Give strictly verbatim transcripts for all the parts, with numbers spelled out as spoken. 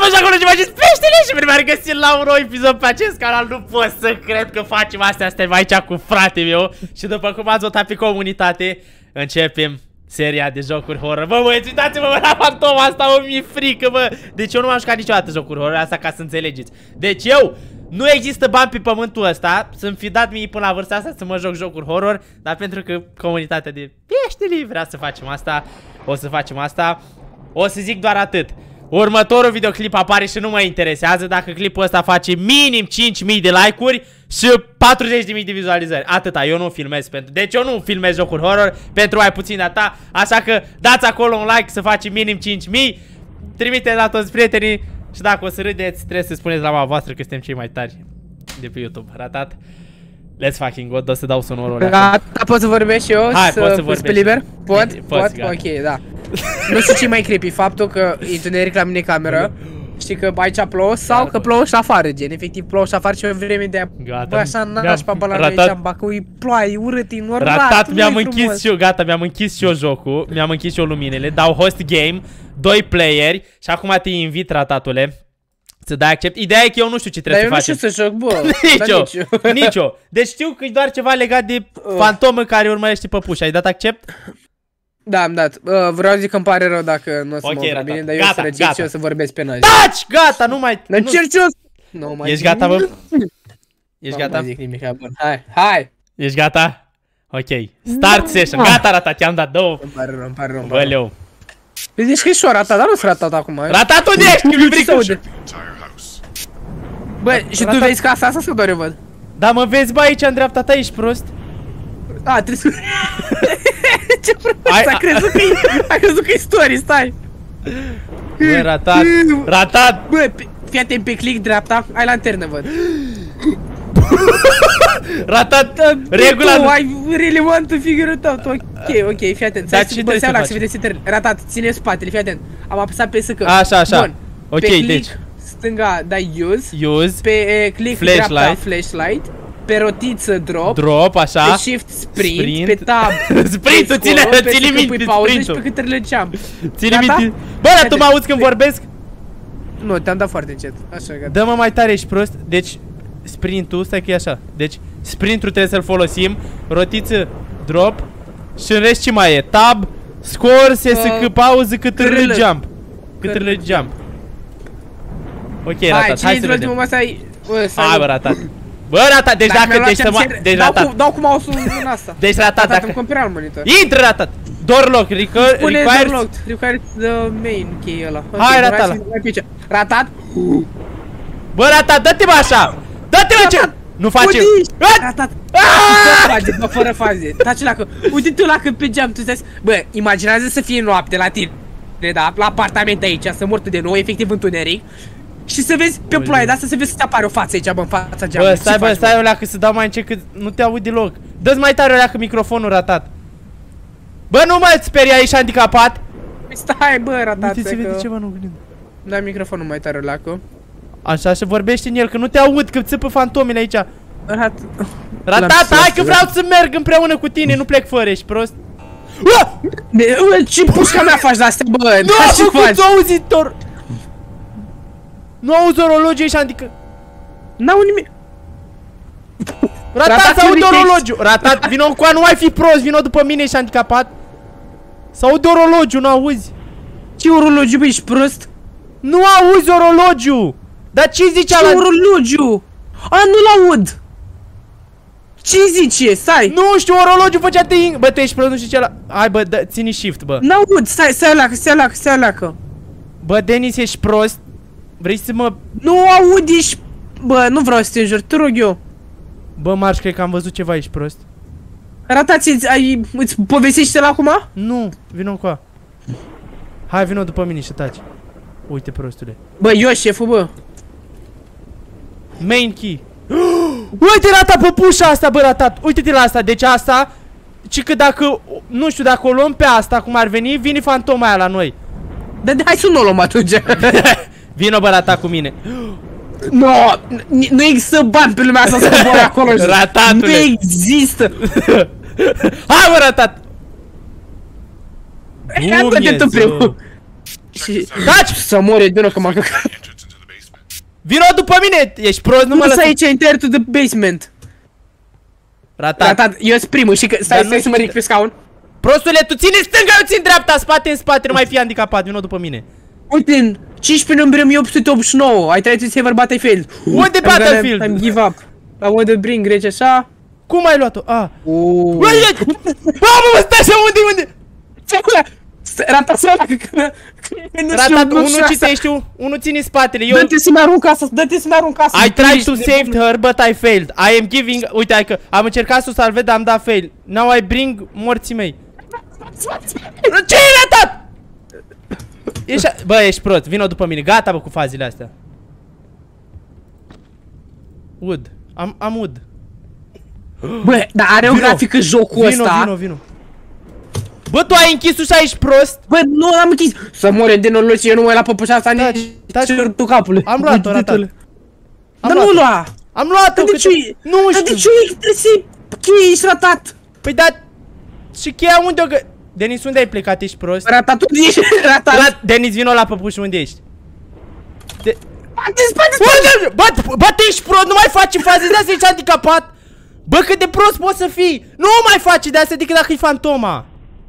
mă, acolo și faceți peștele și bine m-ar găsi la un nou episod pe acest canal. Nu pot să cred că facem astea, suntem aici cu frate meu. Și după cum ați votat pe comunitate, începem seria de jocuri horror. Bă, băieți, uitați-vă bă, la fantoma asta, o mi-e frică, bă. Deci eu nu m-am jucat niciodată jocuri horror, asta ca să înțelegeți. Deci eu, nu există bani pe pământul ăsta să-mi fi dat mie până la vârsta asta să mă joc jocuri horror. Dar pentru că comunitatea de peșteli vrea să facem asta, o să facem asta. O să zic doar atât. Următorul videoclip apare și nu mă interesează dacă clipul ăsta face minim cinci mii de like-uri și patruzeci de mii de vizualizări. Atâta, eu nu filmez pentru... Deci eu nu filmez jocuri horror pentru mai puțin de ta. Așa că dați acolo un like să face minim cinci mii. Trimiteți la toți prietenii. Și dacă o să râdeți, trebuie să spuneți la mama voastră că suntem cei mai tari de pe YouTube. Ratat? Let's fucking go, o să dau sonorul ăla. Gata, pot să vorbesc și eu? Hai, să pot să vorbesc. Pe liber? Pot? Poți, Pot? Ok, da. Nu știu ce e mai creepy, faptul că e întuneric la mine cameră. Știi că aici plouă sau că plouă și afară, gen, efectiv plouă și afară și o vreme de a... Bă, așa nașpa bă la noi aici în Bacău, e ploaie, urât, e normal. Ratat, mi-am închis și eu, gata, mi-am închis și eu jocul, mi-am închis și eu luminile, dau host game, doi playeri și acum te invit, ratatule, să dai accept. Ideea e că eu nu știu ce trebuie dar să facem. Dar eu nu știu să joc, bă. Nici eu, nici eu. Deci știu că e doar ceva legat de fantomă care urmărește păpușa. Ai dat accept? Da, am dat. Uh, vreau să zic că îmi pare rău dacă nu o să okay, mă ratat. bine, dar Gata, eu să răcit și eu să vorbesc pe noi. Taci! Gata, nu mai... Dar încerci eu să... Nu mai Ești gata, bă? Ești gata? Nu mai zic nimic, bun. Hai, hai! Ești gata? Ok. Start session. Gata, Ratat, i-am dat două. Îmi pare rău, îmi pare rău. Bă, leu. Zici că e și o Ratat, dar nu-s Ratat acum. Ratat, unde ești? Că mi-e frică. Bă, și tu vezi casa asta sau doar eu văd? Da, mă vezi, bă, aici în dreapta ta, ești prost? A, trebuie să... Ce prost, a crezut că e... A crezut că e story, stai! Bă, Ratat, Ratat! Bă, fii atent pe click dreapta, ai lanternă, văd. Ratat, regula... Tu ai relevant în figurul tău, tu, ok, ok, fii atent. Dar ce trebuie să faci? Ratat, ține spatele, fii atent. Am apăsat pe S că. Așa, așa. Ok, deci... stânga dai use, use, pe click flashlight. dreapta flashlight, pe rotiță drop, drop, așa, pe shift sprint, sprint. Pe tab sprint-ul, ține, ține minte sprint-ul și pe cât răgeam. Ține minte. Bă, dar tu mă auzi când vorbesc? Nu, te-am dat foarte încet, așa, gata. Dă-mă mai tare, ești prost. Deci, sprint-ul, stai că e așa. Deci, sprint-ul trebuie să-l folosim, rotiță, drop și în rest ce mai e? Tab, score, S C, pauză, cât jump. Cât jump. Ok, Ratat, hai să vedem. Hai, bă, Ratat. Bă, Ratat, deci dacă, deci să mă... Deci, Ratat. Dau cu mouse-ul în asta. Deci, Ratat, dacă... Îmi compare al monitor. Intră, Ratat. Door lock, requires... Pune door lock, requires the main key ăla. Hai, Ratat. Ratat. Bă, Ratat, dă-te mă așa. Dă-te mă ce... Nu face... Ratat. Fără faze, bă, fără faze. Taci la că... Uite tu la că pe geam, tu stai... Bă, imaginează să fie noapte la tine, da? La apartament aici, să mor tu de nou, efectiv întuneric. Și să vezi pe ploaie de asta, să vezi să te apare o față aici, bă, în fața geamului. Bă, stai, bă, stai o leacă să dau mai încet, că nu te aud deloc. Dă-ți mai tare o leacă microfonul, Ratat. Bă, nu mă speria, ești handicapat. Stai, bă, Ratat, uite, se vede ceva, nu gândim. Da microfonul mai tare o leacă. Așa, și vorbește în el, că nu te aud, că țipă fantomele aici. Rat... Ratat, hai că vreau să merg împreună cu tine, nu plec fără, ești prost. Ce pușca mea faci de astea, bă? Nu am făcut auzitor. Nu auzi orologiu, ești adică... N-au nimic. Ratat, s-aude orologiu. Ratat, vino cu a, nu mai fi prost, vino după mine, ești handicapat. S-aude orologiu, nu auzi? Ce orologiu, bă, ești prost? Nu auzi orologiu. Dar ce zicea la... Ce orologiu? A, nu-l aud. Ce zice? Stai. Nu știu, orologiu făcea te... Bă, tu ești prost, nu știu ce la... Hai, bă, ține shift, bă. N-aud, stai, stai alacă, stai alacă, stai alacă. Bă, Denis, ești prost? Vrei să mă... Nu aud, ești... Bă, nu vreau să te înjur, te rog eu. Bă, Marș, cred că am văzut ceva, ești prost. Ratați, ai... îți povestește la acum? Nu, vino cu a. Hai, vino după mine și taci. Uite, prostule. Bă, eu șeful, bă. Main key. Uite, Ratat, păpușa asta, bă, Ratat. Uite-te la asta, deci asta... Ci că dacă... Nu știu, dacă o luăm pe asta, cum ar veni, vine fantoma aia la noi. Da, hai să nu o luăm atunci. Vino, bă, Ratat, cu mine. No, nu există bani pe lumea asta să cobori acolo. Ratatule. Nu există. Hai, bă, Ratat. Dumnezeu. Și... Taci! Să mori, din nou că m-am căcat. Vino după mine! Ești prost, nu mă lăsa lăsa. aici, enter to the basement. Ratat. Ratat, eu sunt primul și că stai, stai să mă ridic pe scaun. Prostule, tu ține stânga, eu țin dreapta, spate în spate, nu mai fi handicapat, vino după mine. Uite, în cincisprezece numărăm opt sute optzeci și nouă, ai tried to save Battlefield. Unde Battlefield? I'm give up. I want to bring rage așa. Cum ai luat-o? Ah. Uuuu. Bă, bă, stai așa, unde, unde? Ratat să ăla, că... Ratat, unul citești, unul ține spatele, eu... Dă-te să-mi arunc asta, dă-te să-mi arunc asta. I tried to save her, but I failed. I am giving... Uite, hai că am încercat să o salvez, dar am dat fail. Now I bring morții mei. Ce e Ratat? Ești... Bă, ești prost, vino după mine, gata bă cu fazile astea. Wood, am, am wood. Bă, dar are o grafică jocul ăsta. Vino, vino, vino. Bă, tu ai închis ușa, ești prost? Bă, nu am închis. Să moare de norocire, eu nu mai la păpășa asta nici certul capului. Am luat-o, Ratat. Dar nu lua. Am luat-o, de ce? Nu știu. Dar de ce trebuie să cheie, ești Ratat? Păi da, și cheia unde o gă... Denis, unde ai plecat? Ești prost? Ratat, unde ești? Ratat. Denis, vino la păpuș, unde ești? De... Spate, spate, spate! Bă, bă, te ești prost, nu mai faci faze de astea, ești handicapat! Bă, cât de prost poți să fii! Nu mai faci de astea decât dacă e fantoma!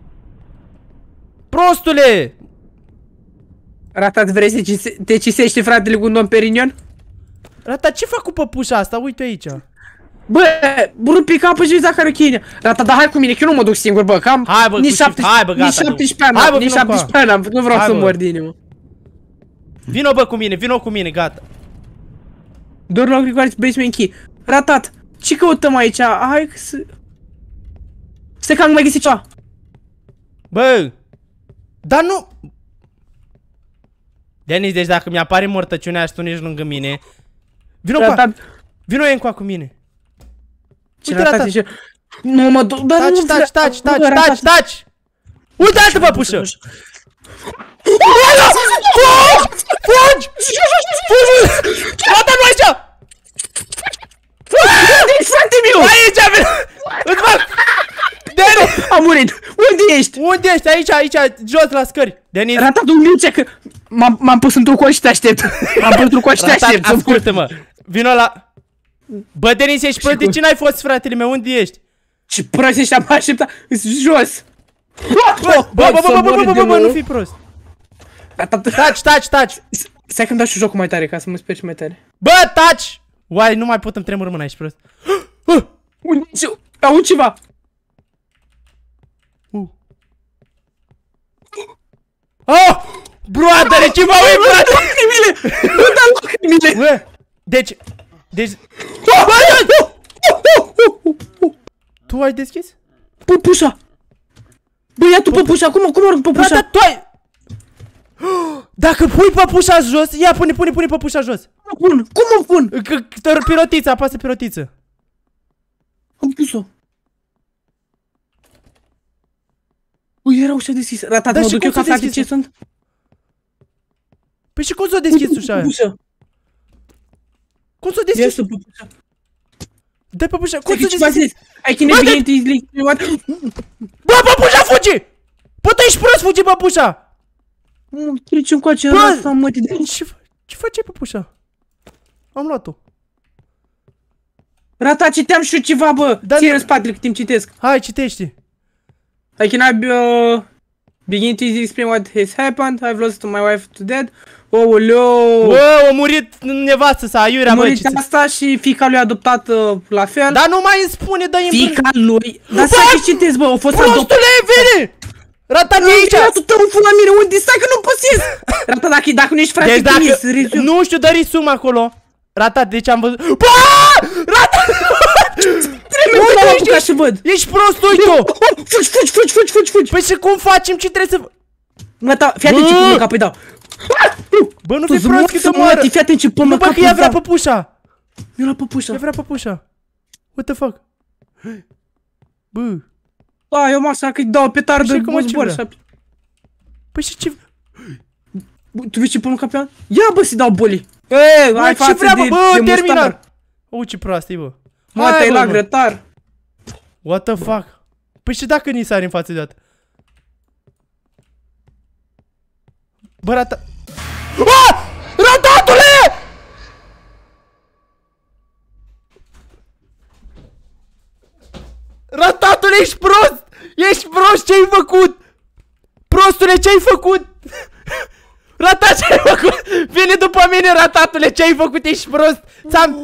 Prostule! Ratat, vrei să te cisești fratele cu un Dom Perignon? Ratat, ce fac cu păpușa asta? Uite aici! Bă, rupi capul și vezi dacă are chine. Ratat, dar hai cu mine, că eu nu mă duc singur, bă, că am hai, bă, nici șaptesprezece ani, nici șaptesprezece ani, nu vreau să mor din inimă. Vino, bă, cu mine, vino cu mine, gata. Doar la Grigoare basement key. Ratat, ce căutăm aici? Hai să... Stai că am mai găsit ceva. Bă, dar nu... Denis, deci dacă mi-apare mortăciunea și tu ești lângă mine... Vino cu... Vino encoa cu mine. Uite, Ratat. Nu mă duc, dar nu... Taci, taci, taci, taci, taci! Uite altă păpușă! Fugi! Fugi! Fugi! Ratat, nu aici! Unde-i frate meu? Aici, vino! Îți fac! Denis! Am murit! Unde ești? Unde ești? Aici, aici, jos la scări! Denis! Ratat, un minut, că m-am pus într-un coș și te aștept. M-am pus într-un coș și te aștept. Ascultă-mă! Vino la... Bă, Denis, ești prost? De ce n-ai fost, fratele meu? Unde ești? Ce prost ești, am așteptat! Jos! Bă, bă, bă, bă, bă, bă, bă, bă, nu fi prost! Taci, taci, taci! Stai că-mi dau și jocul mai tare, ca să mă sper și mai tare. Bă, taci! Uai, nu mai pot, îmi tremur mâna, ești prost. Unde? Aud ceva! Oh! Broadere, ce mă uit, frate? Lacrimile! Nu da lacrimile! Bă, deci... Deci... Tu ai deschis? Păpușa! Bă, ia tu păpușa, cum, cum arunc păpușa? Frate, tu ai... Dacă pui păpușa jos, ia pune, pune, pune păpușa jos. Cum pun? Cum o pun? Pe rotiță, apasă pe rotiță. Am pus-o. Ui, era ușa deschisă. Ratat, mă duc eu ca frate ce sunt? Păi și cum s-o deschis ușa aia? Cum s-o deschis? Dă păpușa, cum s-o deschis? I can navigate easily. Bă, păpușa fugi! Bă, tu ești prost, fugi păpușa! Nu, trece încoace, asta, mă, te de... Ce face păpușa? Am luat-o. Ratat, citeam și eu ceva, bă! Ție în spatele cât timp citesc. Hai, citește. I can uh, begin to explain what has happened. I've lost my wife to death. Ooleu! Bă, a murit nevastă sa, aiurea, bă, a murit asta și fiica lui adoptată la fel. Dar nu mai îmi spune, dă-i în fiica lui... Dar să ce citesc, bă, a fost adoptată. Prostule, vine! Ratat, e aici! Ratat, tău, fula mine, unde stai că nu posez? Ratat, dacă, dacă nu ești frate, deci dacă, nu știu, dă risum acolo. Ratat, deci am văzut... Bă! Ratat! Uite, ești, ești, văd. Ești prost, uite-o! Fugi, fugi, fugi, fugi, fugi, fugi! Păi și cum facem? Ce trebuie să... Mă, da, fii atent ce pun în cap, îi dau. Bă, nu fi prost că te moară! Fii atent ce pun în cap, bă, că ea vrea păpușa! Eu la păpușa. Ea vrea păpușa. What the fuck? Bă! Da, eu mă așa că-i dau petardă în zbor. Păi și ce... Tu vezi ce pun în cap pe ea? Ia, bă, să-i dau boli! Eee, ai față de mustar! Bă, termină! O, ce proastă-i, bă! Mă, te-ai la grătar! What the fuck? Păi și dacă ni sari în față deodată? Bă, rata... Ah! Ratatule! Prostule, ești prost! Ești prost, ce-ai făcut? Prostule, ce-ai făcut? Ratat, ce-ai făcut? Vine după mine, ratatule, ce-ai făcut? Ești prost! Ți-am...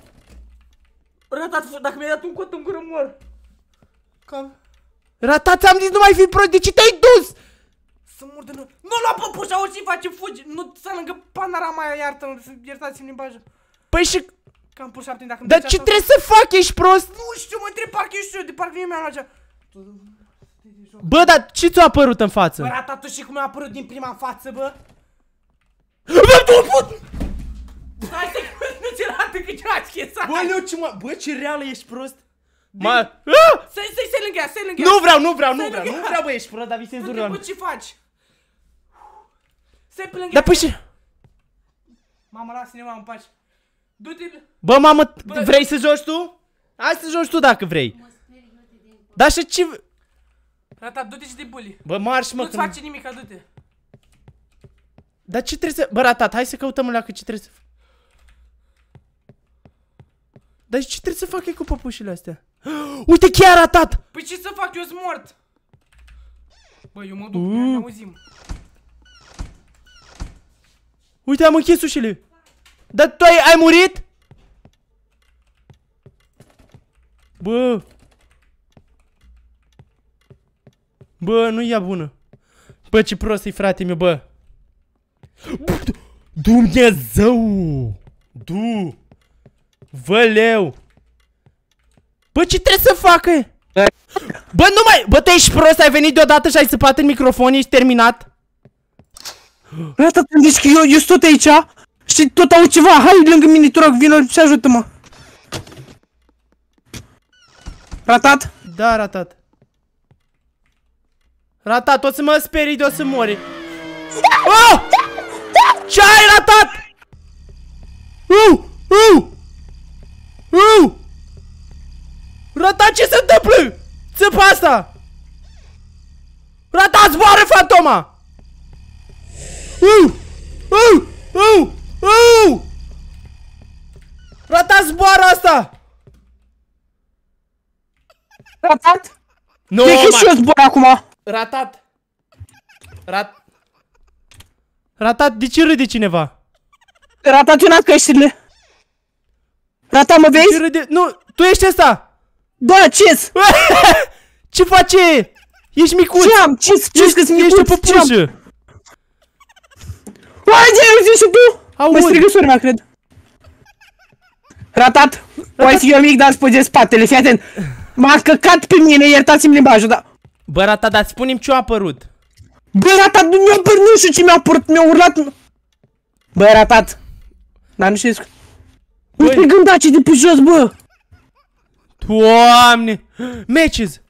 Ratat, dacă mi-ai dat un cot în gură, mor. Cam... Ratat, ți-am zis, nu mai fi prost, de ce te-ai dus? Să mor de nu... Nu lua păpușa, orice face, fugi! Nu sta lângă panorama aia, iartă-mă, iertați-mi limbajul. Păi și... Cam pur șapte, dacă Dar ce trebuie să fac? Ești prost? Nu știu, mă întreb, parcă ești eu, de parcă mie mi-am luat. Bă, dar ce ți-a apărut în față? Bă, Ratat, tu știi cum mi-a apărut din prima față, bă? Bă, tu put! Hai să nu ți arată că ce-a schesat. Bă, Leu, ce mă... Bă, ce reală ești prost? Mă... Stai, stai, stai lângă ea, stai lângă ea. Nu vreau, nu vreau, nu vreau, nu vreau, bă, ești prost, dar visezi Nu duream. te ce faci? Stai pe lângă Dar ea. păi ce... Mamă, lasă-ne, mamă, în pace. Du-te... Bă, mamă, vrei să joci tu? Hai să joci tu dacă vrei. Dar și ce... Ratat, du-te și de bully. Bă, marș, mă, Nu-ți că... face nimic, du-te. Dar ce trebuie să... Bă, Ratat, hai să căutăm la că ce trebuie să... Dar ce trebuie să fac eu cu păpușile astea? Uite, chiar Ratat! Păi ce să fac, eu sunt mort. Bă, eu mă duc, ne auzim. Uite, am închis ușile. Dar tu ai, ai murit? Bă. Bă, nu ia bună. Bă, ce prost e, frate meu, bă. Dumnezeu! Du! Văleu! Bă, ce trebuie să facă? Bă, nu mai... Bă, tu ești prost, ai venit deodată și ai săpat în microfon, ești terminat? Ratat, deci că eu, eu sunt tot aici și tot au ceva. Hai lângă mine, te rog, vină și ajută-mă. Ratat? Da, Ratat. Ratat, o să mă sperii de o să mori. Oh! Ce ai, Ratat? Uh! Uh! Uh! Ratat, ce se întâmplă? Țăpa asta! Ratat, zboară fantoma! Uh! Uh! Uh! Uh! Ratat, zboară asta! Ratat? Nu, Cred că și eu zbor acum. Ratat! Rat... Ratat, de ce râde cineva? Ratat, eu n-am căștile. Ratat, mă Ce vezi? râde? Nu, tu ești ăsta! Da, ce-s? Ce face? Ești micuț! Ce am? Ce-s? Ce-s că-s micuț? Ești o păpușă! Haide, auzi și tu? Aud. Mă strigă sora mea, cred. Ratat, o ai fi eu mic, dar spui de spatele, fii atent. M-a căcat pe mine, iertați-mi limbajul, dar... Bă, Ratat, dar spune-mi ce a apărut. Bă, Ratat, nu mi-a apărut, nu știu ce mi-a apărut, mi-a urlat... Bă, Ratat. Dar nu știu... Uite gândacii de pe jos, bă! Doamne! Matches!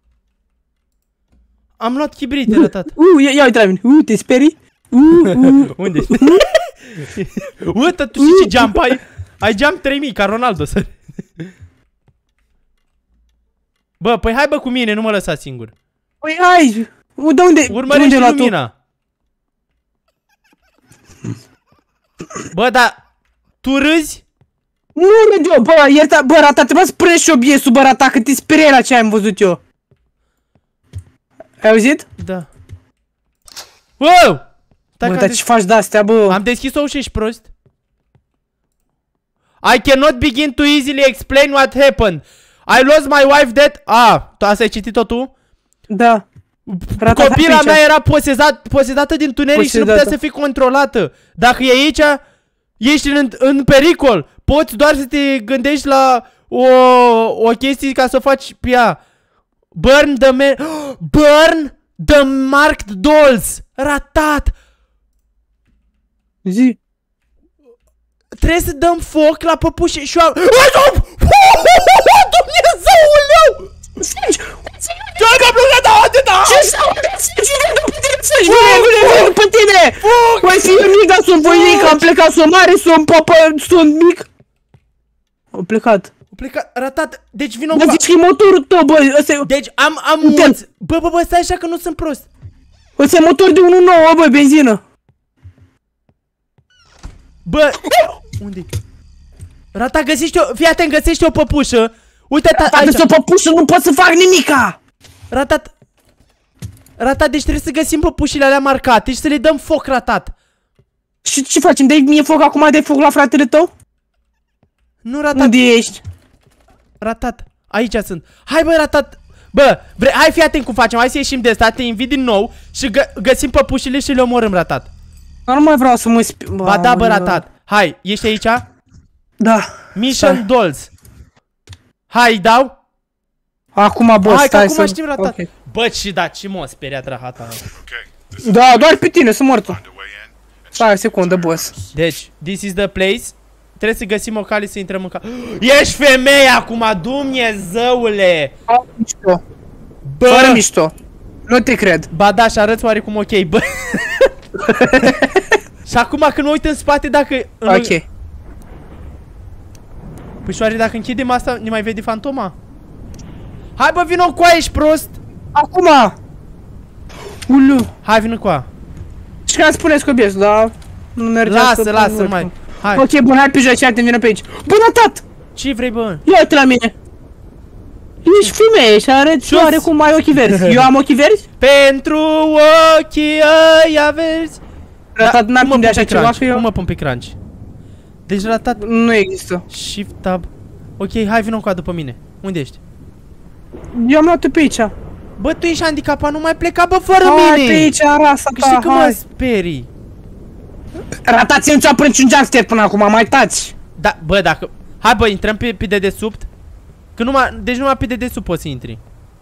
Am luat chibrite, Ratat. Uh, ia, ia uite la mine. Uh, te sperii? Uh, uh. Unde ești? Uite, tu știi ce jump ai? Ai jump trei mii, ca Ronaldo, să... Bă, păi hai bă cu mine, nu mă lăsa singur. Păi hai! De unde? Urmărește lumina. Bă, dar... Tu râzi? Nu râd eu, bă, ierta, bă, Ratat, trebuie să prânzi și obiesul, bă, Ratat, că te speriai la ce am văzut eu. Ai auzit? Da. Wow! Bă, dar ce faci de-astea, bă? Am deschis o ușă, ești prost? I cannot begin to easily explain what happened. I lost my wife dead. Ah, tu asta ai citit-o tu? Da. Ratat, Copila mea era posezat, posedată din tuneric și nu putea să fie controlată. Dacă e aici, ești în, în pericol. Poți doar să te gândești la o, o chestie ca să o faci pe ea. Burn the man... Burn the marked dolls. Ratat. Zi. Trebuie să dăm foc la păpușe și eu... Dumnezeuleu! Sângi! Ce-ai că plăcă de atâta? Ce s-au sângi? Sângi! Vine, vine, după tine! Păi fi mic, dar sunt voinic, am plecat, sunt mare, sunt popă, sunt mic. Am plecat. Am plecat, Ratat, deci vino Dar cu... zici că e motorul tău, bă, ăsta e... Deci am, am mulți... Bă, bă, bă, stai așa că nu sunt prost. Ăsta e motor de unu virgulă nouă, bă, benzină. Bă, unde-i? Ratat, găsește o... Fii atent, găsește o păpușă. Uite, ta, Dacă s-o păpușă, nu pot să fac nimica! Ratat. Ratat, deci trebuie să găsim păpușile alea marcate și să le dăm foc, Ratat. Și ce facem? Dai mie foc acum, dai foc la fratele tău? Nu, Ratat. Unde ești? Ratat, aici sunt. Hai, bă, Ratat. Bă, vre... hai, fii atent cum facem. Hai să ieșim de asta, te invit din nou și gă găsim păpușile și le omorâm, Ratat. Nu mai vreau să mă spi... Ba da, bă, Ratat. Hai, ești aici? Da. Mission stai. Dolls. Hai, dau. Acum, boss, hai, că stai acum să... știm, Ratat. Okay. Bă, și da, ce m-a speriat rahata. Da, doar pe tine, sunt mort. Stai o secundă, boss. Deci, this is the place. Trebuie să găsim o cale să intrăm în ca... Ești femeie acum, Dumnezeule! A, mișto. Bă! Fără mișto. Nu te cred. Ba da, și arăți oarecum ok, bă. Și acum când mă uit în spate, dacă... Ok. Păi și oare dacă închidem asta, ne mai vede fantoma? Hai, bă, vino cu aia, ești prost! Acum! Ulu! Hai, vină cu aia. Și că spuneți cobies, da? Nu merge. Lasă, lasă, mai. Hai. Ok, bun, hai pe jos, ia-te, vină pe aici. Bună, tat! Ce vrei, bă? Ia-te la mine. Ești femeie și arăți oarecum ai ochii verzi. Eu am ochii verzi? Pentru ochii ăia verzi. Ratat, n-am timp de așa ceva, că eu... Cum mă pun pe crunch? Deci, Ratat... Nu există. Shift tab. Ok, hai, vină cu aia după mine. Unde ești? Eu am luat-o pe aici. Bă, tu ești handicapat, nu mai pleca, bă, fără hai mine! Pe aici, rasa că ta, știi că hai. mă sperii. Ratați în ți-a până un jumpscare până acum, mai tați. Da, bă, dacă... Hai, bă, intrăm pe, pe dedesubt. Că numai... Deci numai pe dedesubt poți să intri.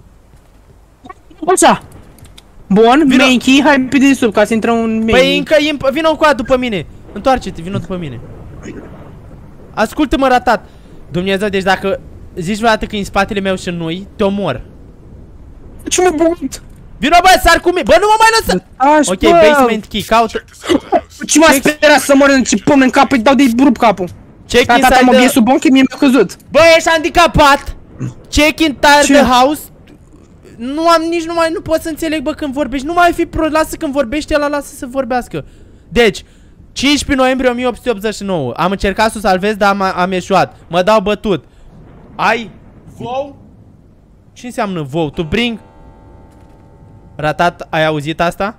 Așa. Bun, Vino... main key, hai pe de sub, ca să intrăm în main. Păi încă, vină cu aia după mine. Întoarce-te, vină după mine. Ascultă-mă, Ratat. Dumnezeu, deci dacă zici vreodată că e în spatele meu și nu-i, te omor. Ce mă bunt? Vino, bă, sar cu mine. Bă, nu mă mai lăsă. Aș, ok, bă. basement key, caută. Ce m-a sperat să mor în ce pumn în cap, îi dau de-i rup capul. Check Tata, inside mă the... bie sub bon, că mie mi-a căzut. Bă, ești handicapat. Check entire the house. Nu am, nici nu mai, nu pot să înțeleg, bă, când vorbești. Nu mai fi pro, lasă când vorbește, ăla lasă să vorbească. Deci, cincisprezece noiembrie o mie opt sute optzeci și nouă. Am încercat să salvez, dar am, am eșuat. Mă dau bătut. Ai vou? Ce înseamnă vou? To bring? Ratat, ai auzit asta?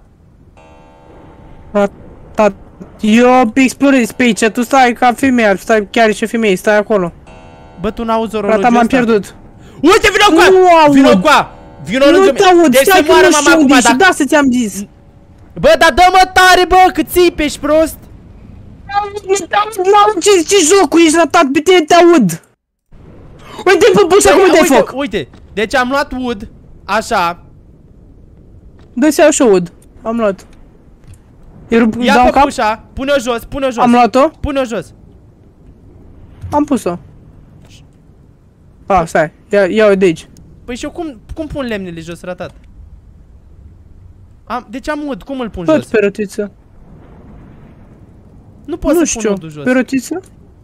Ratat. Eu explorez pe aici, tu stai ca femeie, stai chiar și femeie, stai acolo. Bă, tu n-auzi orologiul Ratat, m-am ăsta? pierdut. Uite, vino cu aia! Vino cu aia! Vino lângă mine! Nu te aud, deci stai să că moară nu mama știu unde acum, ești, dacă... da să ți-am zis. Bă, dar dă-mă tare, bă, că țipi, ești prost! N-aud ce, ce jocul ești, Ratat, pe tine te aud. Uite, bă, bă, și acum dai foc. Uite, deci am luat wood, așa. Dă-ți iau și wood, am luat. Ia păpușa, pune-o jos, pune-o jos. Am luat-o? Pune-o jos. Am pus-o. Ah, stai, ia, ia-o de aici. Păi și eu cum, cum pun lemnele jos, Ratat? Am, deci am wood, cum îl pun Tot jos? pe rotiță. Nu pot Nu să pun știu, wood-ul jos. pe rotiță?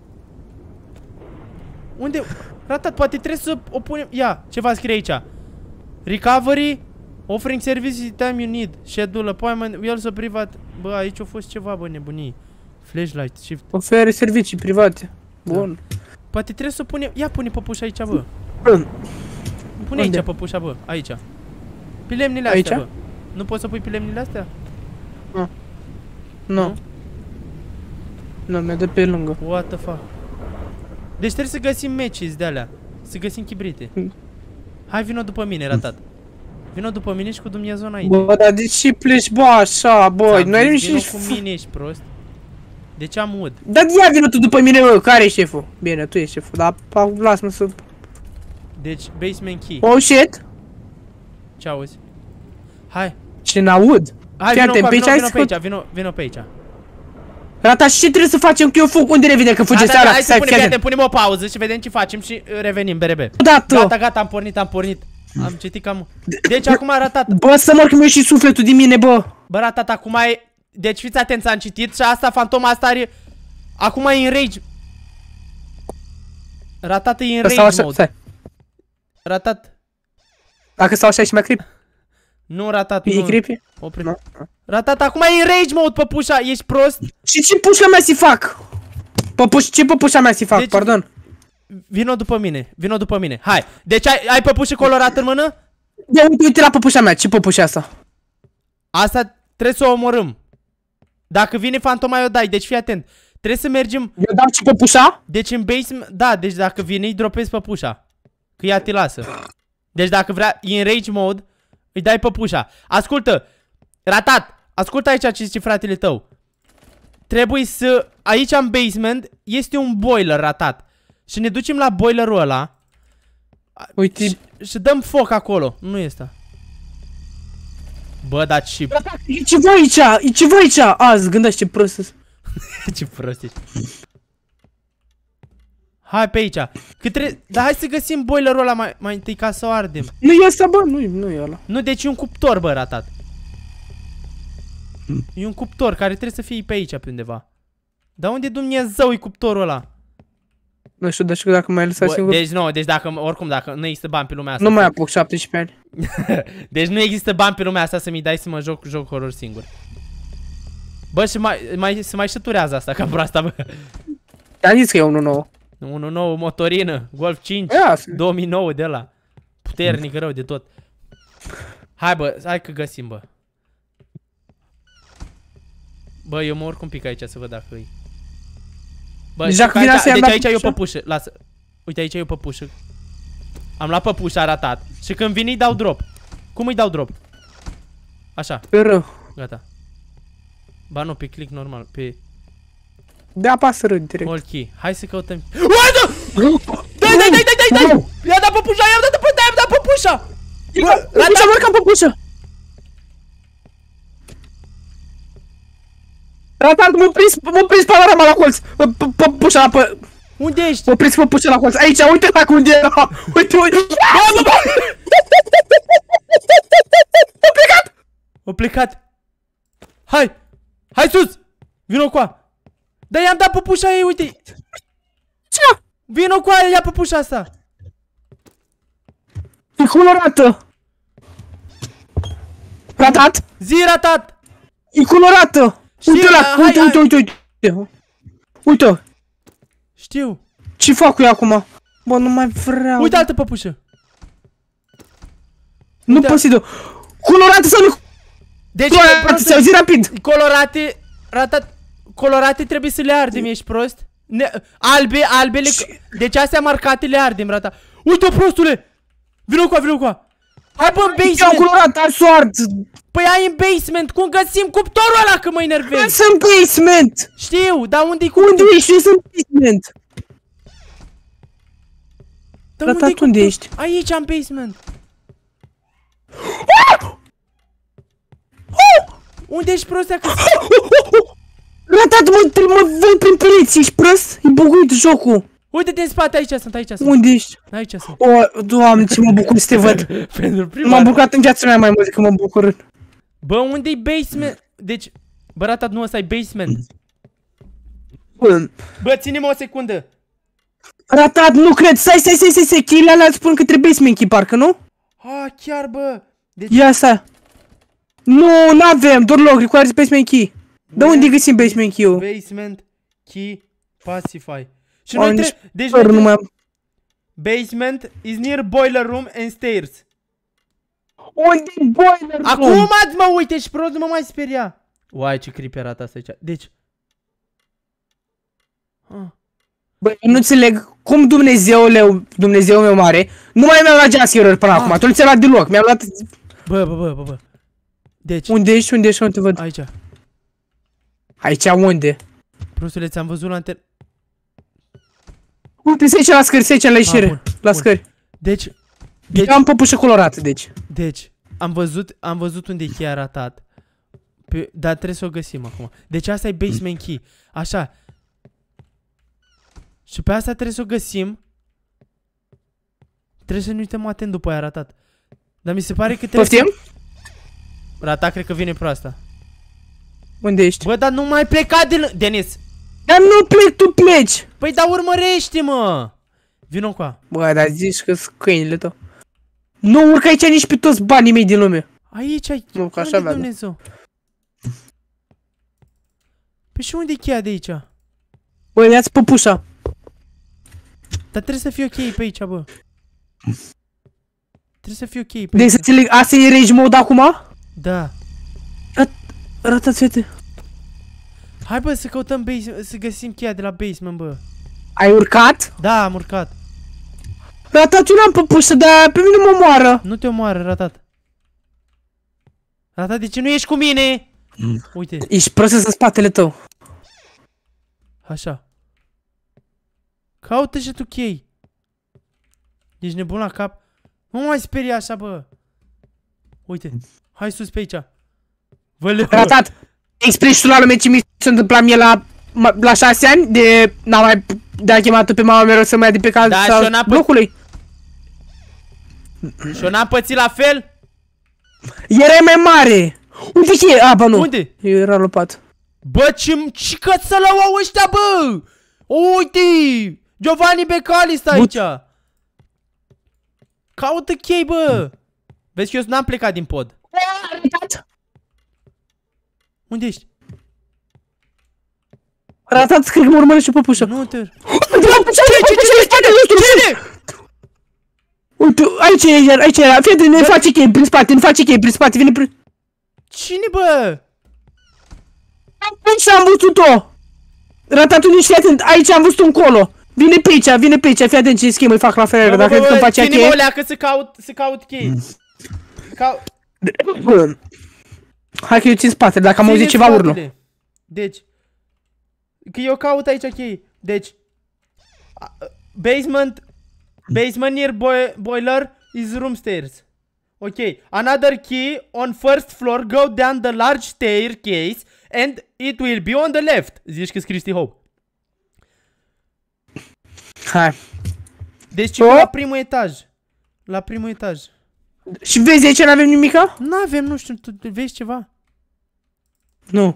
Unde? Ratat, poate trebuie să o punem... Ia, ceva scrie aici. Recovery, offering services time you need, schedule appointment, we also private... Bă, aici a fost ceva, bă, nebunii. Flashlight, shift. Oferă servicii private. Bun. Da. Poate trebuie să punem... Ia, pune păpușa aici, bă. Pune Unde? aici păpușa, bă, aici. Pe lemnile Aici? astea, bă. Nu poți să pui pe lemnile astea? Nu. Nu. Nu, mi-a dat pe lângă. What the fuck? Deci trebuie să găsim matches de alea. Să găsim chibrite. Mm. Hai, vino după mine, Ratat. Vino după mine și cu Dumnezeu înainte. Bă, dar de ce pleci, bă, așa, bă, noi nu Vino știu. cu mine, ești prost. Deci am wood. Dar ia vină tu după mine, bă, care e șeful? Bine, tu ești șeful, dar lasă-mă să... Deci, basement key. Oh, shit! Ce auzi? Hai. Ce n-aud? Hai, Fii vino, atent, cu, pe vino, aici vino ai pe aici, vino, vino pe aici. Rata, și ce trebuie să facem? Că eu fug, unde revine? Că fuge Gata, seara, hai să stai, punem, fii fii atent. punem o pauză și vedem ce facem și uh, revenim, B R B. Odată! Gata, gata, am pornit, am pornit. Am citit cam... Deci acum a ratat. Bă, să mor că mi-a ieșit sufletul din mine, bă! Bă, ratat, acum e... Deci fiți atenți, am citit și asta, fantoma asta are... Acum e în rage. Ratat e în Că stau rage așa, mode. stai. Ratat. Dacă stau așa și mai creepy? Nu, Ratat, E nu. creepy? Opri. Nu. Ratat, acum e în rage mode, păpușa, ești prost? Și ce pușa mea să fac? Păpuș, ce păpușa mea să fac, Deci- pardon? vino după mine, vino după mine. Hai, deci ai, ai păpușă colorată în mână? De uite, uite la păpușa mea, ce păpușa asta? Asta trebuie să o omorâm. Dacă vine fantoma, o dai, deci fii atent. Trebuie să mergem... Eu dau și păpușa? Deci în basement... Da, deci dacă vine, îi dropezi păpușa. Că ea te lasă. Deci dacă vrea, e în rage mode, îi dai păpușa. Ascultă, Ratat, ascultă aici ce zice fratele tău. Trebuie să... Aici în basement este un boiler, Ratat. Și ne ducem la boilerul ăla. Uite. Și, și dăm foc acolo. Nu este. Bă, dar și... E ceva aici, e ceva aici. Azi, gândește ce prost. Ce prost ești. Hai pe aici. Că trebuie... Dar hai să găsim boilerul ăla mai, mai întâi ca să o ardem. Nu e asta, bă, nu, nu e ăla. Nu, deci e un cuptor, bă, Ratat. E un cuptor care trebuie să fie pe aici, pe undeva. Dar unde Dumnezeu e cuptorul ăla? Nu știu, dar știu dacă mai lăsat singur. Deci nu, deci dacă, oricum, dacă nu există bani pe lumea asta. Nu mai apuc șaptesprezece ani. Deci nu există bani pe lumea asta să mi dai să mă joc, joc horror singur. Bă, și mai, mai, se mai șăturează asta, ca proasta, bă. Te-am zis că e unu nouă. unu nouă, motorină, Golf cinci, două mii nouă de ăla. Puternic, rău de tot. Hai, bă, hai că găsim, bă. Bă, eu mă urc un pic aici să văd dacă e. Bă, deci, aici, deci aici e o păpușă, lasă. Uite, aici e o păpușă. Am luat păpușa, Ratat. Și când vin îi dau drop. Cum îi dau drop? Așa. Pe rău. Gata. Ba nu, pe click normal, pe... De apasă rău direct. All key. Hai să căutăm. Uite! Dai, dai, dai, dai, dai, dai! I-a dat păpușa, i-am dat păpușa, i-am dat păpușa! Ratat, mă ca păpușa! Ratat, m-a prins, m-a prins panorama la colț! Păpușa la pă... Unde ești? M-a prins păpușa la colț, aici, uite la unde era! Uite, uite! A plecat! A plecat! Hai! Hai sus! Vino cu a! Dar i-am dat păpușa ei, uite! Ce? Vino cu aia, ia păpușa asta! E colorată! Ratat? Zi, Ratat! E colorată! Uite la, uite, uite, uite, uite! Uite! Știu! Ce fac cu ea acum? Bă, nu mai vreau! Uite altă păpușă! Nu posibil! Colorată sau nu? Deci, colorate, zi rapid! Colorate, Ratat, colorate trebuie să le ardem, ești prost? Ne, albe, albele, deci astea marcate le ardem, Ratat. Uite-o, prostule! Vino cu a, vino cu a! Hai, bă, în basement! Eu colorat, ar soart! Păi ai în basement, cum găsim cuptorul ăla, că mă enervez? Nu sunt basement! Știu, dar unde-i cuptorul? Unde ești? Eu sunt basement! Ratat, unde ești? Aici, în basement. Unde ești, prostea? Ratat, mă, mă vând prin pereți, ești prost? E buguit jocul. Uite-te în spate, aici sunt, aici sunt. Unde ești? Aici sunt. O, Doamne, ce mă bucur să te văd. Pentru prima M-am bucurat în viața mea mai mult decât mă bucur. Bă, unde-i basement? Deci, bă, Ratat, nu ăsta e basement. Bă, bă, ține-mă o secundă. Ratat, nu cred, stai, stai, stai, stai, stai, cheile alea spun că trebuie basement key, parcă, nu? Ah, chiar, bă. Deci... Ia stai. Nu, n-avem, doar loc, requires basement key. De unde găsim basement key-ul? Basement key pacify. Și noi trebuie, deci noi trebuie... Basement is near boiler room and stairs. Unde e boiler room? Acum ați mă uite și prost, nu mă mai speria. Uai, ce creepy arată asta aici. Deci. Ah. Băi, nu înțeleg cum Dumnezeule, Dumnezeul meu mare, nu mai mi-a luat jumpscare-uri până ah. acum, tu nu ți-ai luat deloc, mi-a luat... Bă, bă, bă, bă, bă. Deci. Unde ești, unde ești, nu te văd? Aici. Aici unde? Prostule, ți-am văzut la anten... Uite, se aici la scări, se aici la ieșire, la scări. Deci, deci... Eu am păpușă colorată, deci. Deci, am văzut, am văzut unde e cheia Ratat. Pe, dar trebuie să o găsim acum. Deci asta e basement key. Așa. Și pe asta trebuie să o găsim. Trebuie să ne uităm atent după aia, Ratat. Dar mi se pare că trebuie Poftim? să... Ratat, cred că vine proasta. Unde ești? Bă, dar nu mai pleca din... Denis! Dar nu plec, tu pleci! Păi, dar urmărește-mă! Vino cu a. Bă, dar zici că sunt câinile tău. Nu urcă aici nici pe toți banii mei din lume. Aici ai... Nu, că așa avea. Dumnezeu? Păi și unde e cheia de aici? Bă, ia-ți păpușa. Dar trebuie să fie ok pe aici, bă. Trebuie să fie ok pe Deci aici. să înțeleg, asta e rage mode acum? Da. Arată-ți, fete. Hai bă să căutăm base, să găsim cheia de la basement, bă. Ai urcat? Da, am urcat. Ratat, eu n-am păpușă, dar pe mine mă moară. Nu te omoară, Ratat. Ratat, de ce nu ești cu mine? Mm. Uite. Ești prost în spatele tău. Așa. Caută și tu chei. Ești nebun la cap? Nu mai speria așa, bă. Uite. Hai sus pe aici. Văleu. Ratat, explici tu la lume ce mi se întâmpla mie la, la șase ani de n-am mai de a chemat pe mama mereu să mă ia de pe cal Da, sau și-o n-a blocului. Și-o n-am pățit la fel? Erai mai mare. Unde e? A, bă, nu. Unde? Era lopat. Bă, ce ce cățălău au ăștia, bă! Uite! Giovanni Becali stă aici! Caută chei, bă! Vezi că eu n-am plecat din pod. Unde ești? Ratat, cred că mă urmărește păpușa. Nu te... Cine? Uite, aici e, aici era. Fii atent, ne face chei prin spate, ne face chei prin spate, vine prin... Cine, bă? Aici am văzut-o! Ratatul, nici fii atent, aici am văzut-o încolo. Vine pe aici, vine pe aici, fii atent ce schemă îi fac la ferieră, dacă cred că îmi face cheie. Ține-mă o leacă să caut, să caut chei. Cau... Hai că eu țin spatele, dacă am auzit ceva urlu. Deci, că eu caut aici chei. Deci, basement, basement near boi boiler is room stairs. Ok, another key on first floor, go down the large staircase and it will be on the left. Zici că scrii Hope. Hai. Deci oh. La primul etaj. La primul etaj. Și vezi aici n-avem nimica? N-avem, nu știu, tu vezi ceva? Nu.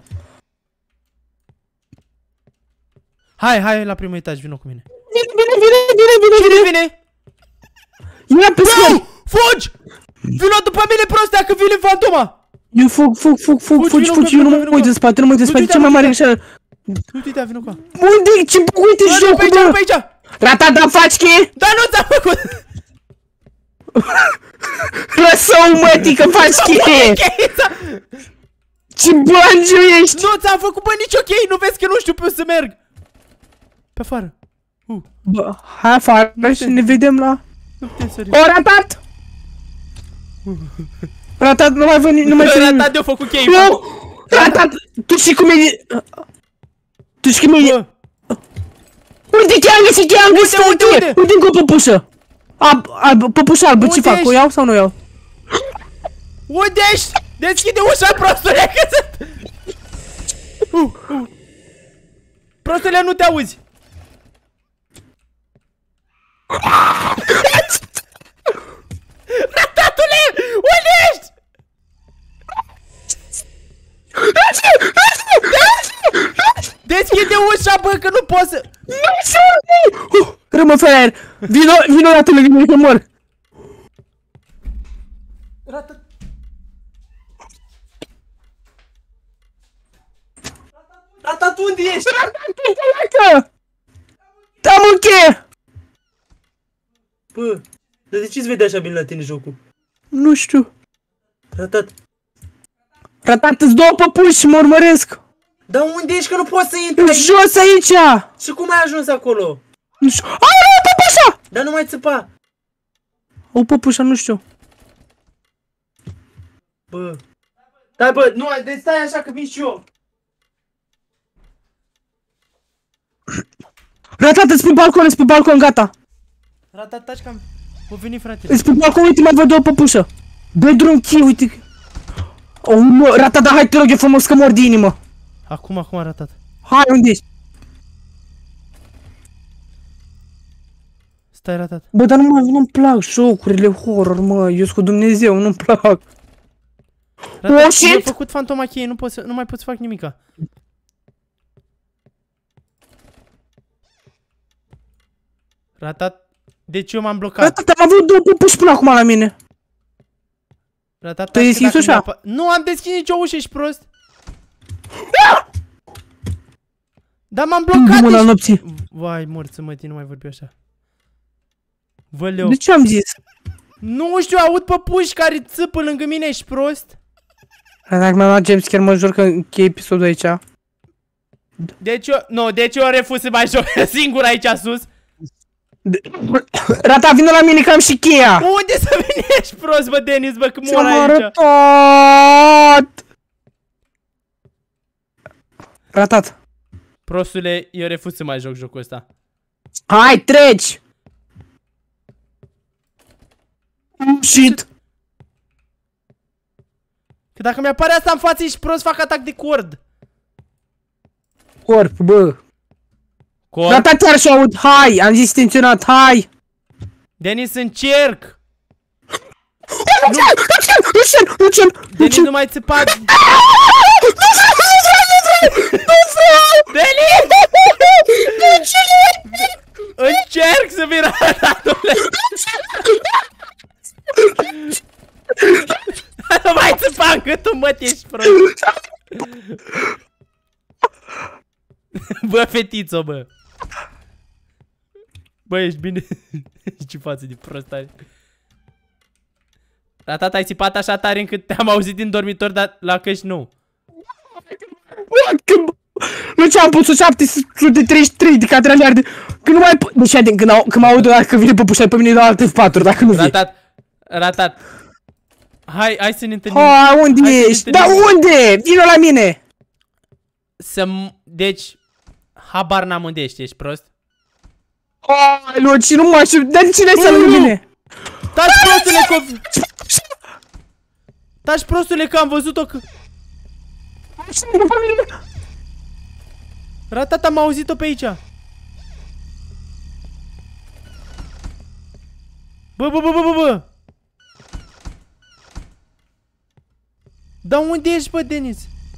Hai, hai la primul etaj, vino cu mine. Vine, vine, vine, vine, vine, vine, vine. Ia pe scări. Fugi! Vino după mine, prostea, că vine fantoma! Eu fug, fug, fug, fug, fugi, fugi, eu nu mă uit în spate, nu mă uit în spate, cea mai mare greșeală. Uite-te, vino cu ea. Unde? Ce uite jocul, pe aici, bă? pe aici! Rata, da, faci cheie? Da, nu ți-am făcut! Lăsă-o, mătii, că faci cheie! Ce bangiu ești! Nu ți-am făcut, bă, nici ok, nu vezi că nu știu pe să merg! Pe afară. Uh. Bă, hai afară și ne vedem la... Nu putem sări. O, Ratat! Ratat, nu mai văd nimic, nu mai văd nimic. Ratat de-o făcut chei. Ratat, tu știi cum e... Tu știi cum e... Uite cheia, am găsit cheia, am găsit o cheie! Uite încă o păpușă! Păpușă albă, ce fac? O iau sau nu o iau? Unde ești? Deschide ușa, prostule, că sunt... Uh, uh. Prostule, nu te auzi! Ratatule! Unde ești? Deschide ușa, bă, că nu pot să... Rămă fraier! Vino, vino la tine, vino că mor! Ratat... Ratat, unde ești? Ratat, am o cheie! Bă, dar de ce-ți vede așa bine la tine jocul? Nu știu. Ratat. Ratat, îți două păpuși și mă urmăresc. Dar unde ești că nu poți să intri? În jos aici! Și cum ai ajuns acolo? Nu știu. Ai, nu, păpușa! Dar nu mai țăpa. O păpușa, nu știu. Bă. Stai, bă, nu, deci stai așa că vin și eu. Ratat, îți pe balcon, îți pe balcon, gata. Ratat, taci cam... O veni, fratele. Îți pe balcon, uite, mai văd două păpușă. Bedroom key, uite. O, mă, Ratat, dar hai, te rog, e frumos că mor de inimă. Acum, acum a ratat. Hai, unde ești? Stai, Ratat. Bă, dar nu mă, nu-mi plac jocurile horror, mă, eu sunt cu Dumnezeu, nu-mi plac. Ratat, Oh, shit! mi-a făcut fantoma cheie, nu, pot să, nu mai pot să fac nimica. Ratat, deci eu m-am blocat. Ratat, am avut două păpuși până acum la mine. Ratat, te-ai deschis ușa? Nu am deschis nicio ușă, ești prost. Dar m-am blocat. Mâna nopții. Vai, morți, mătii, nu mai vorbi așa. Văleu. De ce am zis? Nu știu, aud păpuși care țâpă lângă mine, ești prost? Dacă mi-am luat jumpscare, mă jur că închei episodul aici. Deci eu, nu, deci eu refuz să mai joc singur aici sus. Rata, vină la mine că am și cheia! Unde să veni, ești prost, bă, Denis, bă, că mor Ți-am aici. arătat! Ratat. Prostule, eu refuz să mai joc jocul ăsta. Hai, treci! Shit! Că dacă mi-apare asta în față, ești prost, fac atac de cord. Corp, bă. Cord? Ratat chiar și aud, hai! Am zis intenționat, hai! Denis, încerc! Lucian, Lucian, Denis, nu mai țipa! Denis! Încerc să vii ratatule! Nu mai țipa că tu, mă, ești prost! Bă, fetițo, bă! Bă, ești bine? Ce față de prost ai. Ratat, ai țipat așa tare încât te-am auzit din dormitor, dar la căști nu. Lucian, am pus șapte sute treizeci și trei de catraliarde. Că nu mai pot. Deci, când, când mă aud dacă vine păpușa pe mine, dau alte patru, dacă nu vii. Ratat, ratat. Hai, hai să ne întâlnim. Ha, unde ești? Da, unde? Vino la mine! Să deci, habar n-am unde ești, ești prost? Hai, Luci, nu mă știu, dar cine să lângă mine? Taci, prostule, că... Taci, prostule, că am văzut-o că... Ratat, am auzit-o pe aici. Bă, bă, bă, bă, bă, bă. Dar unde ești, bă, Denis?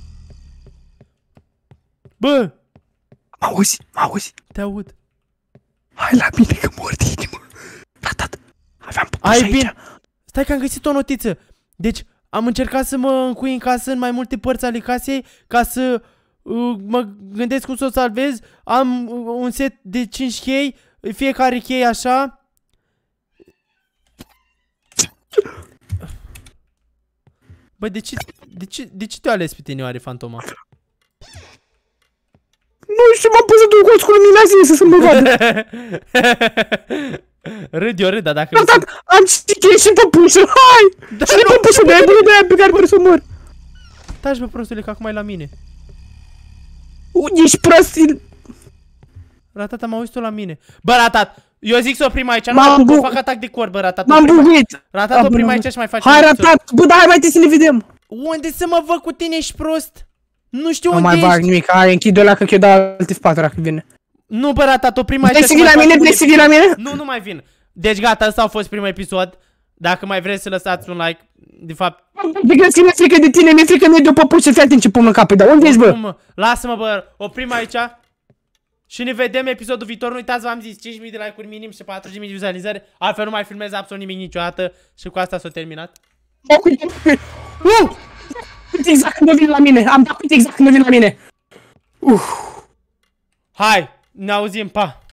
Bă! M-auzi, m-auzi. Te aud. Hai la mine că mor de inimă. Ratat, aveam păpușa Ai aici. bine. Stai că am găsit o notiță. Deci, am încercat să mă încui în casă, în mai multe părți ale casei, ca să uh, mă gândesc cum să o salvez. Am uh, un set de cinci chei, fiecare chei așa. Bă, de ce, de ce, de ce te-a ales pe tine, oare, fantoma? Nu știu, m-am pus să duc cu luminații să mă vadă. Râd, eu râd, dar dacă... Ratat, am și și păpușă, hai! Da, Și păpușă de aia bună de aia pe care vreau să mor. Taci, bă, prostule, că acum e la mine. Ești prost. Ratat, am auzit-o la mine. Bă, Ratat, eu zic să oprim aici, nu mă fac atac de cor, bă, Ratat. M-am buguit. Ratat, oprim aici și mai faci. Hai, Ratat, bă, da, hai mai să ne vedem. Unde să mă văd cu tine, ești prost? Nu știu Nu unde mai ești. bag nimic, hai, închid ăla că eu dau alte F patru dacă vine. Nu, bă, Ratat, oprim aici. Vrei să vii la mine? Vrei să vii la mine? Nu, nu mai vin. Deci gata, ăsta a fost primul episod. Dacă mai vreți să lăsați un like, de fapt... De că mi-e frică de tine, mi-e frică mie de o păpușă, fii atent ce pun în capă, dar unde ești, bă? Lasă-mă, bă, oprim aici. Și ne vedem episodul viitor. Nu uitați, v-am zis, cinci mii de like-uri minim și patruzeci de mii de vizualizări. Altfel nu mai filmez absolut nimic niciodată. Și cu asta s-a terminat. Nu! Uite exact când vin la mine, am dat uite exact când vin la mine. Uf. Hai, ne auzim, pa!